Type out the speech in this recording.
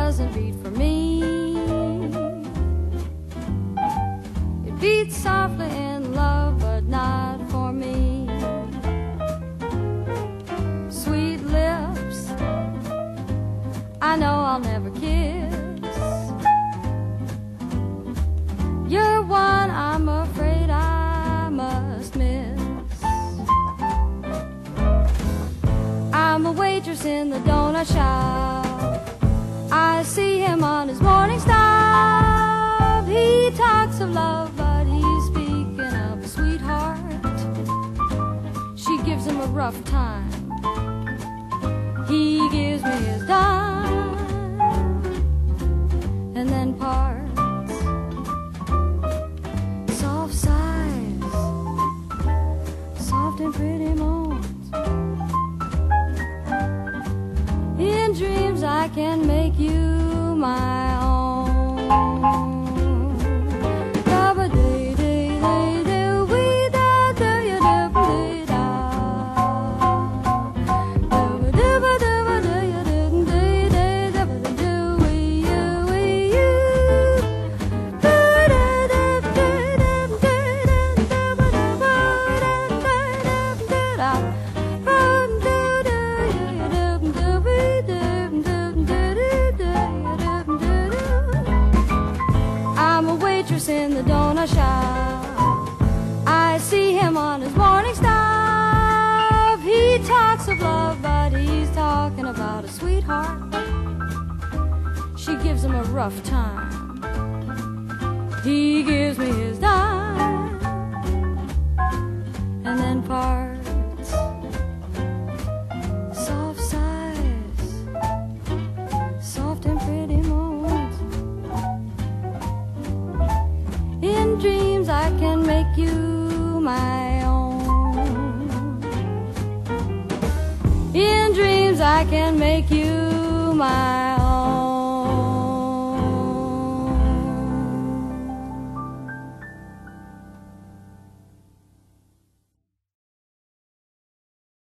doesn't beat for me. It beats softly in love, but not for me. Sweet lips I know I'll never kiss. You're one I'm afraid I must miss. I'm a waitress in the donut shop. I see him on his morning stop. He talks of love, but he's speaking of a sweetheart. She gives him a rough time. He gives me his dime and then parts. Soft sighs, soft and pretty moans. In dreams I can make you my own. In the donut shop, I see him on his morning stop. He talks of love, but he's talking about a sweetheart. She gives him a rough time. He gives me his dime and then parts. Soft sighs, soft and pretty moans. In dreams I can make you my own. In dreams I can make you my own.